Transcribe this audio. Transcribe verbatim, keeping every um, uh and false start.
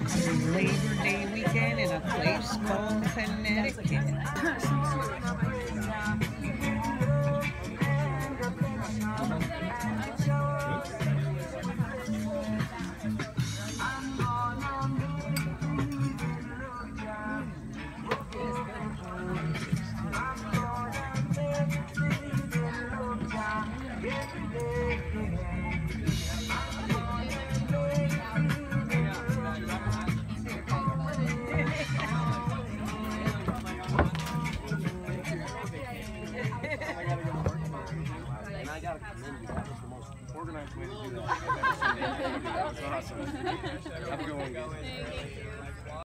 Labor Day weekend in a place called Connecticut. Organized way to do that. That was awesome. Have a good one, guys.